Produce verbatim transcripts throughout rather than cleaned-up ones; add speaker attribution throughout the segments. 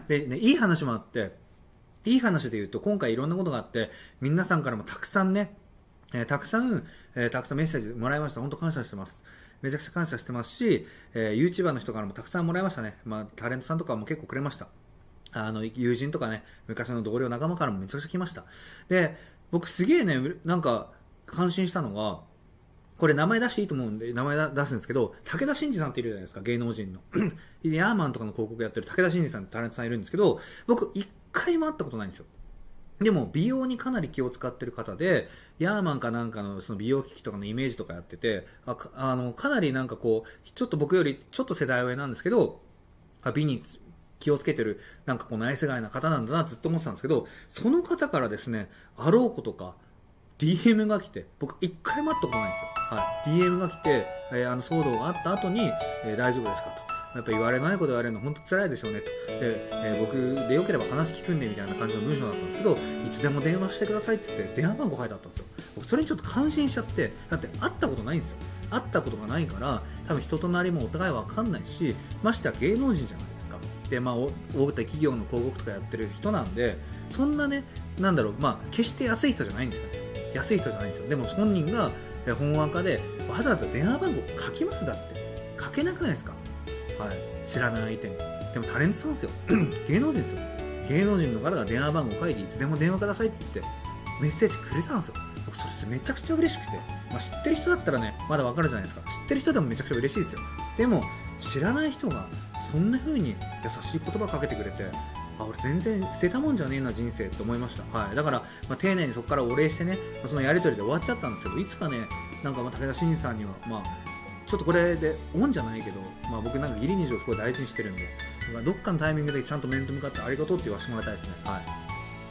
Speaker 1: で、ね、いい話もあって、いい話で言うと、今回いろんなことがあって、皆さんからもたくさんね、えー、たくさん、えー、たくさんメッセージもらいました。本当感謝してます。めちゃくちゃ感謝してますし、えー、YouTuber の人からもたくさんもらいましたね。まあ、タレントさんとかも結構くれました。あの、友人とかね、昔の同僚仲間からもめちゃくちゃ来ました。で、僕すげえね、なんか、感心したのが、これ名前出していいと思うんで、名前出すんですけど、武田真治さんっているじゃないですか、芸能人の。ヤーマンとかの広告やってる武田真治さんってタレントさんいるんですけど、僕一回も会ったことないんですよ。でも美容にかなり気を使ってる方で、ヤーマンかなんかのその美容機器とかのイメージとかやってて、あかあのかなりなんかこうちょっと僕よりちょっと世代上なんですけど、あ美に気をつけてるなんかこうナイスガイな方なんだなずっと思ってたんですけど、その方からですね、あろうことか ディーエム が来て、僕一回も会ったことないんですよ。はい、ディーエム が来て、えー、あの騒動があった後に、えー、大丈夫ですかと。やっぱ言われないこと言われるの本当辛いでしょうねと。で、えー、僕でよければ話聞くんでみたいな感じの文章だったんですけど、いつでも電話してくださいって言って電話番号書いてあったんですよ。僕それにちょっと感心しちゃって、だって会ったことないんですよ。会ったことがないから多分人となりもお互い分かんないし、ましては芸能人じゃないですか。で、まあ大手企業の広告とかやってる人なんで、そんなね、なんだろう、まあ決して安い人じゃないんですよね。安い人じゃないんですよ。でも本人が本若でわざわざ電話番号書きますだって書けなくないですか。はい、知らない相手に。でもタレントさんですよ。芸能人ですよ。芸能人の方が電話番号書いていつでも電話くださいって言ってメッセージくれたんですよ。僕それめちゃくちゃ嬉しくて、まあ、知ってる人だったらねまだわかるじゃないですか。知ってる人でもめちゃくちゃ嬉しいですよ。でも知らない人がそんな風に優しい言葉かけてくれて、あ、俺全然捨てたもんじゃねえな人生って思いました。はい、だから、まあ、丁寧にそこからお礼してね、そのやり取りで終わっちゃったんですけど、いつかね、なんかまあ武田真治さんにはまあちょっとこれでオンじゃないけど、まあ、僕なんか義理人情をすごい大事にしてるんで、どっかのタイミングでちゃんと面と向かってありがとうって言わせてもらいたいですね。はい、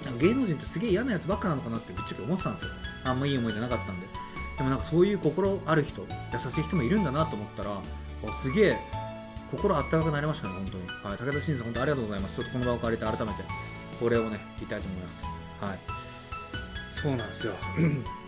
Speaker 1: なんか芸能人ってすげえ嫌なやつばっかなのかなってぶっちゃけ思ってたんですよ。あんまいい思い出なかったんで。でもなんかそういう心ある人、優しい人もいるんだなと思ったら、すげえ心あったかくなりましたね、本当に。はい、武田真治さん本当ありがとうございます。ちょっとこの場を借りて改めてお礼をね言いたいと思います。はい、そうなんですよ。